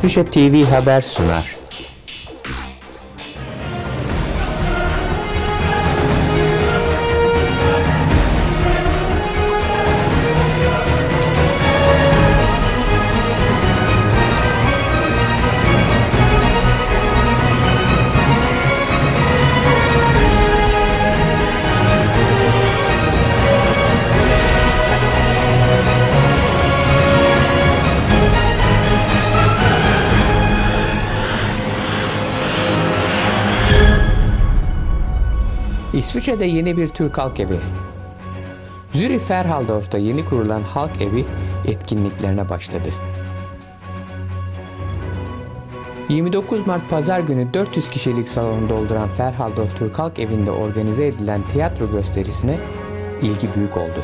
İsviçre TV Haber sunar. İsviçre'de yeni bir Türk Halk Evi. Zürih Ferhaldorf'ta yeni kurulan Halk Evi etkinliklerine başladı. 29 Mart Pazar günü 400 kişilik salonu dolduran Ferhaldorf Türk Halk Evi'nde organize edilen tiyatro gösterisine ilgi büyük oldu.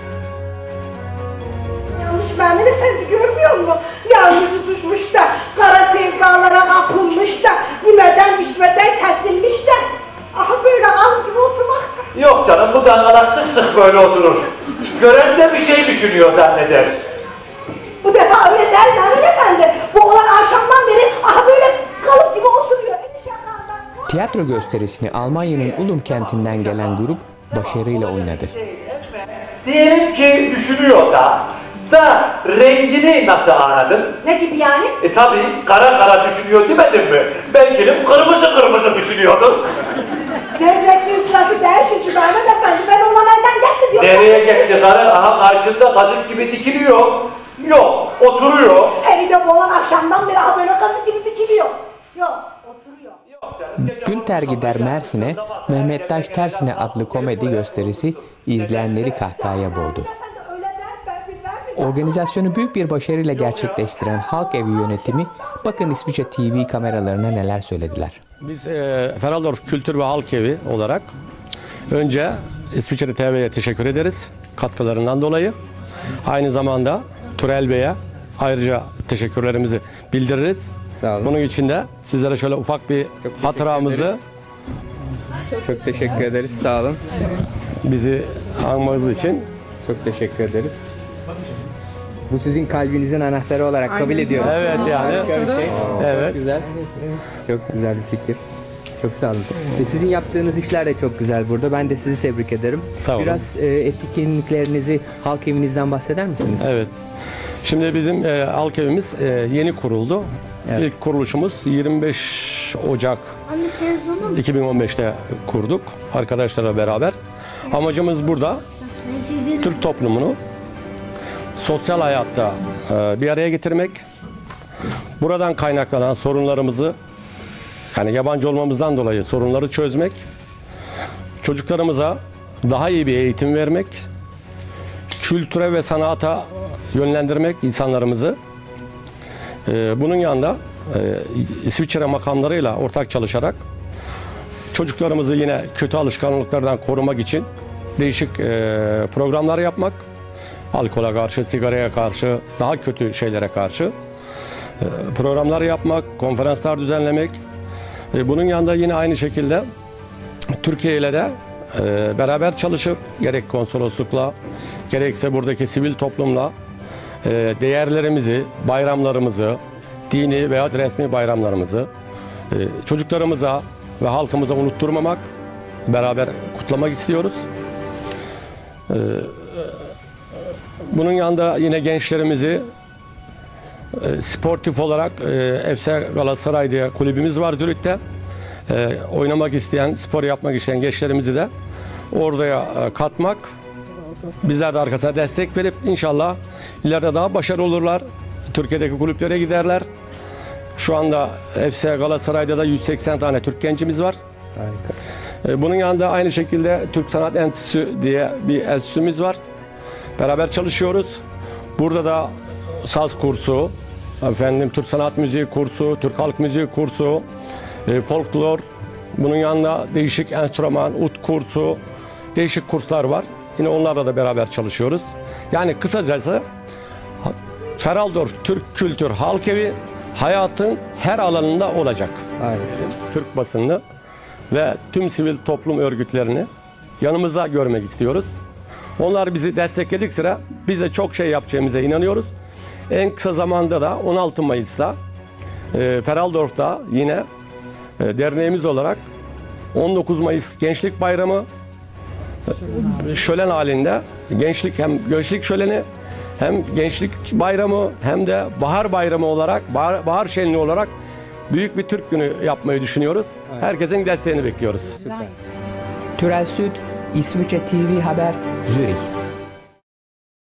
Yanlış Mehmet Efendi görmüyor musun? Yağmur tutuşmuş da, kara sevdalara kapılmış da, yemeden içmeden kesilmiş de. Aha böyle al gibi oturmakta. Yok canım, bu dangalak sık sık böyle oturur. Gören de bir şey düşünüyor zanneder. Bu defa öyle der Mehmet Efendi. Bu olan akşamdan beri aha böyle kalıp gibi oturuyor. Tiyatro gösterisini Almanya'nın Ulm kentinden gelen grup başarıyla oynadı. Diyelim ki düşünüyor da rengini nasıl anladın? Ne gibi yani? Tabii kara kara düşünüyor demedim mi? Belki de kırmızı kırmızı düşünüyordu. Zevzekliğin sırası değil şimdi Mehmet Efendi. Ben olan elden gitti diyor. Nereye gitti karı? Aha karşında kazık gibi dikiliyor. Yok, oturuyor. Elinde bu olan akşamdan beri aha böyle kazık gibi dikiliyor. Yok, oturuyor. Günter Gider Mersin'e, Mehmet Taş Tersine adlı komedi gösterisi izleyenleri kahkahaya boğdu. Organizasyonu büyük bir başarıyla gerçekleştiren Halk Evi yönetimi, bakın İsviçre TV kameralarına neler söylediler. Biz Ferhaldorf Kültür ve Halk Evi olarak önce İsviçre TV'ye teşekkür ederiz katkılarından dolayı. Aynı zamanda Turel Bey'e ayrıca teşekkürlerimizi bildiririz. Bunun için de sizlere şöyle ufak bir hatıramızı çok teşekkür ederiz. Sağ olun. Bizi anmanız için çok teşekkür ederiz. Bu sizin kalbinizin anahtarı olarak kabul ediyoruz. Evet yani. Evet. Çok güzel. Çok güzel bir fikir. Çok sağ olun. Sizin yaptığınız işler de çok güzel burada. Ben de sizi tebrik ederim. Sağ olun. Biraz etkinliklerinizi, halk evinizden bahseder misiniz? Evet. Şimdi bizim halk evimiz yeni kuruldu. Evet. İlk kuruluşumuz 25 Ocak 2015'te kurduk arkadaşlarla beraber. Amacımız burada Türk toplumunu sosyal hayatta bir araya getirmek, buradan kaynaklanan sorunlarımızı, yani yabancı olmamızdan dolayı sorunları çözmek, çocuklarımıza daha iyi bir eğitim vermek, kültüre ve sanata yönlendirmek insanlarımızı. Bunun yanında İsviçre makamlarıyla ortak çalışarak çocuklarımızı yine kötü alışkanlıklardan korumak için değişik programlar yapmak, alkola karşı, sigaraya karşı, daha kötü şeylere karşı programlar yapmak, konferanslar düzenlemek. Bunun yanında yine aynı şekilde Türkiye ile de beraber çalışıp gerek konsoloslukla, gerekse buradaki sivil toplumla değerlerimizi, bayramlarımızı, dini veya resmi bayramlarımızı çocuklarımıza ve halkımıza unutturmamak, beraber kutlamak istiyoruz. Bunun yanında yine gençlerimizi sportif olarak FC Galatasaray diye kulübümüz var Zürih'te. Oynamak isteyen, spor yapmak isteyen gençlerimizi de oraya katmak, bizler de arkasına destek verip inşallah ileride daha başarılı olurlar. Türkiye'deki kulüplere giderler. Şu anda FC Galatasaray'da da 180 tane Türk gencimiz var. Harika. Bunun yanında aynı şekilde Türk Sanat Enstitüsü diye bir enstitümüz var. Beraber çalışıyoruz. Burada da saz kursu, Türk sanat müziği kursu, Türk halk müziği kursu, folklor, bunun yanında değişik enstrüman, ut kursu, değişik kurslar var. Yine onlarla da beraber çalışıyoruz. Yani kısacası Ferhaldorf Türk Kültür Halk Evi hayatın her alanında olacak. Harika. Türk basını ve tüm sivil toplum örgütlerini yanımızda görmek istiyoruz. Onlar bizi destekledik sıra biz de çok şey yapacağımıza inanıyoruz. En kısa zamanda da 16 Mayıs'ta Feraldorf'ta yine derneğimiz olarak 19 Mayıs Gençlik Bayramı şölen halinde gençlik şöleni hem gençlik bayramı hem de bahar bayramı olarak bahar şenliği olarak büyük bir Türk günü yapmayı düşünüyoruz. Herkesin desteğini bekliyoruz. Türel Süt, İsviçre TV Haber, Zürich.